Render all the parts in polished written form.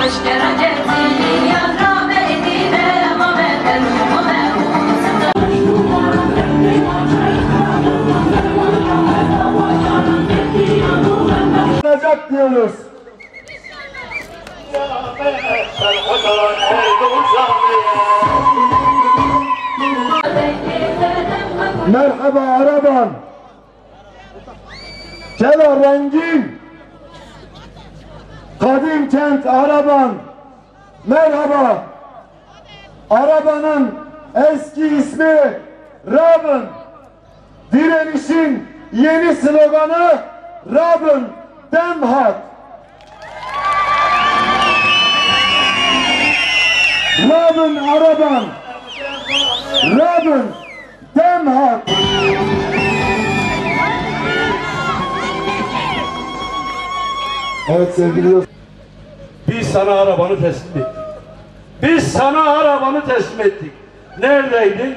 diyoruz. Merhaba araban, Cela rengin, kadim kent araban, merhaba. Arabanın eski ismi Rabın, direnişin yeni sloganı Rabın Demhat. Rabın araban, Rabın Demhat. Evet sevgili dostlar. Biz sana arabanı teslim ettik. Biz sana arabanı teslim ettik. Neredeydin?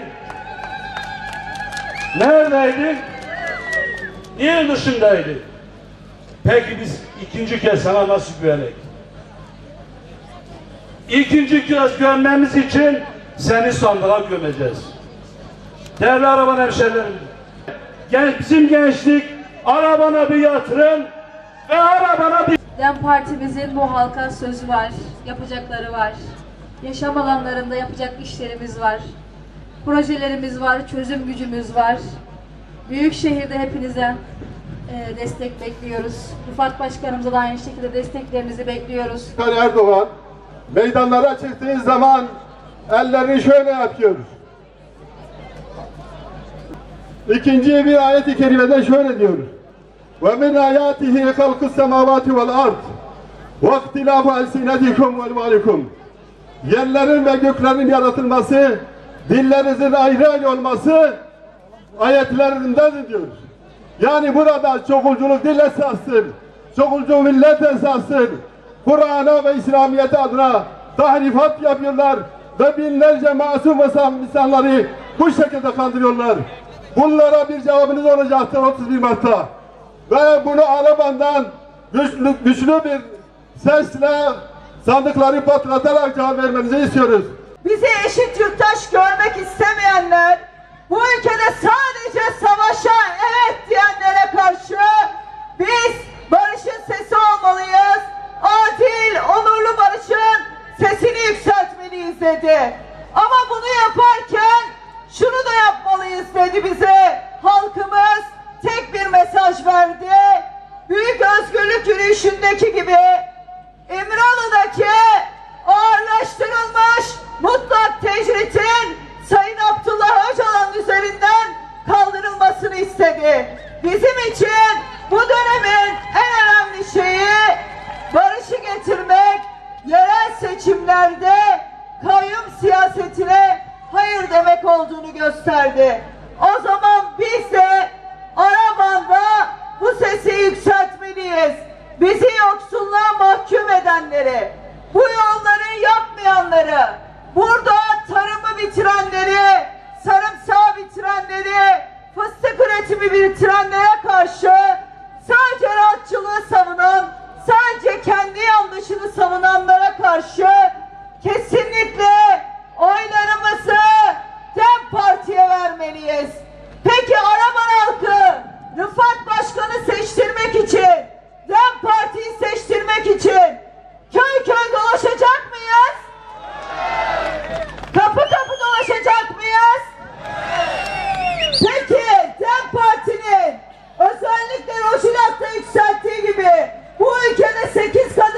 Neredeydin? Niye dışındaydın? Peki biz ikinci kez sana nasıl güvenek? İkinci kez gömmemiz için seni sandığa gömeceğiz. Değerli araban hemşehrilerim, bizim gençlik arabana bir yatırım ve arabana bir... DEM Partimizin bu halka sözü var, yapacakları var. Yaşam alanlarında yapacak işlerimiz var. Projelerimiz var, çözüm gücümüz var. Büyükşehir'de hepinizden destek bekliyoruz. Rıfat Başkanımıza da aynı şekilde desteklerinizi bekliyoruz. Erdoğan meydanlara çıktığı zaman ellerini şöyle yapıyor. İkinci bir ayet-i kerimede şöyle diyor. وَمِنْ آيَاتِهِ خَلْقُ السَّمَاوَاتِ وَالْأَرْضِ وَاخْتِلَافُ أَلْسِنَتِكُمْ وَأَلْوَانِكُمْ. Yerlerin ve göklerin yaratılması, dillerinizin ayrı ayrı olması ayetlerindendir diyor. Yani burada çokulculuk dil esastır, çokulcu millet esastır. Kur'an'a ve İslamiyet adına tahrifat yapıyorlar ve binlerce masum ve insanları bu şekilde kandırıyorlar. Bunlara bir cevabınız olacaktır 31 Mart'ta. Ve bunu arabandan güçlü bir sesle sandıkları patlatarak cevap vermenizi istiyoruz. Bizi eşit yurttaş görmek istemeyenler, bu ülkede sadece savaşa evet diyenlere karşı biz barışın sesi olmalıyız. Adil, onurlu barışın sesini yükseltmeliyiz dedi. Ama bunu yaparken şunu da yapmalıyız dedi bize. Halkımız tek bir mesaj verdi. Büyük özgürlük yürüyüşündeki gibi İmralı'daki ağırlaştırılmış mutlak tecritin Sayın Abdullah Öcalan üzerinden kaldırılmasını istedi. Bizim için bu dönemin en önemli şeyi barışı getirmek, yerel seçimlerde kayyum siyasetine hayır demek olduğunu gösterdi. O zaman biz de Araban'da bu sesi yükseltmeliyiz. Bizi yoksulluğa mahkum edenleri, bu yolları yapmayanları, burada tarımı bitirenleri, sarımsağı bitirenleri, fıstık üretimi bitirenlere karşı sadece rahatçılığı savunan, sadece kendi yanlışını savunanlara karşı kesinlikle oylarımızı DEM Parti'ye vermeliyiz. Peki Araban halkı Rıfat Başkan'ı seçtirmek için, DEM Parti'yi seçtirmek için köy köy dolaşacak mıyız? Kapı kapı dolaşacak mıyız? Peki DEM Parti'nin özellikle Roşilat'ta yükselttiği gibi bu ülkede 8 kadın